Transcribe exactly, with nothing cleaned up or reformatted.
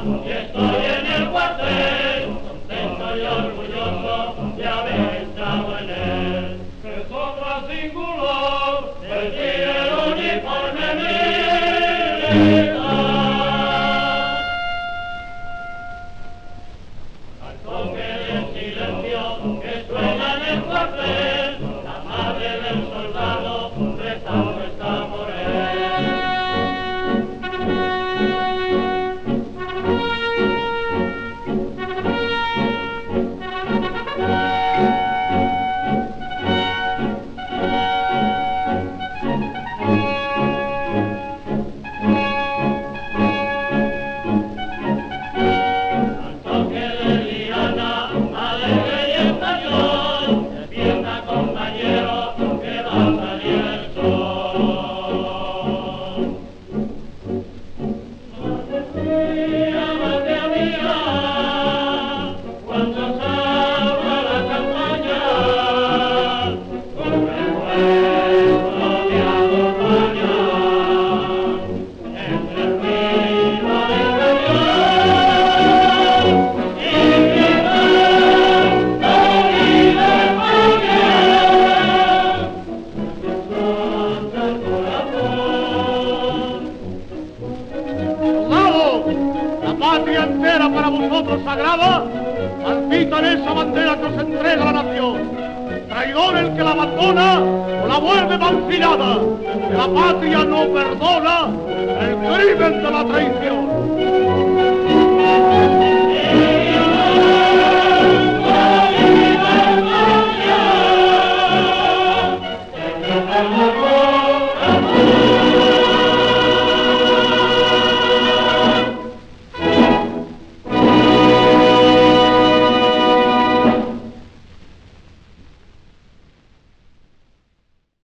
y estoy en el cuartel, contento y orgulloso de haber estado en él. Es otra singular, vestir el uniforme militar. Al toque del silencio que suena en el cuartel, la madre del soldado rezando está por él. Para vosotros sagrada, palpitan esa bandera que os entrega la nación. Traidor el que la abandona o la vuelve mancillada, que la patria no perdona el crimen de la traición.